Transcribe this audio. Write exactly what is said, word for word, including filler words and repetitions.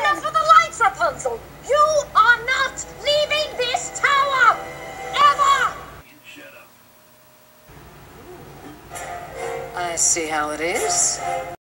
out for the lights, Rapunzel! You are not leaving this tower! Ever! Shut up. I see how it is.